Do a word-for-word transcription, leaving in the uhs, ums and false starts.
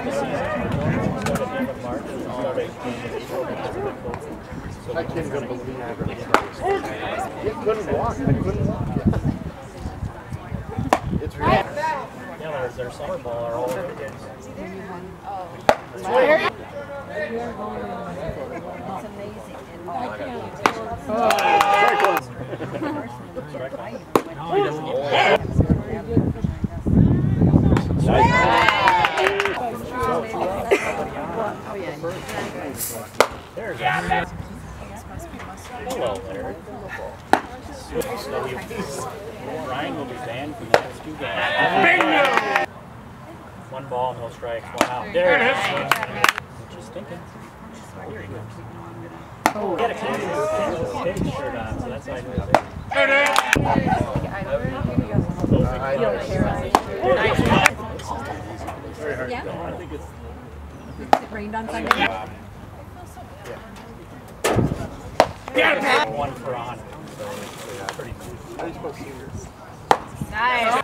I can't even believe it. You couldn't walk. I couldn't walk. It's real. Yeah, there's their summer ball are all over the place. It's amazing. Oh, very close. No, he doesn't get There's a hello there. Ryan will be banned from the next two games. One ball, no strikes, one out. There it is. Just thinking. Here he goes. Oh, get a Kansas City shirt on, so that's why I know it. Very hard to go. I think it's. It rained on Sunday. Yeah. One for a hundred. So it's pretty cool. Nice.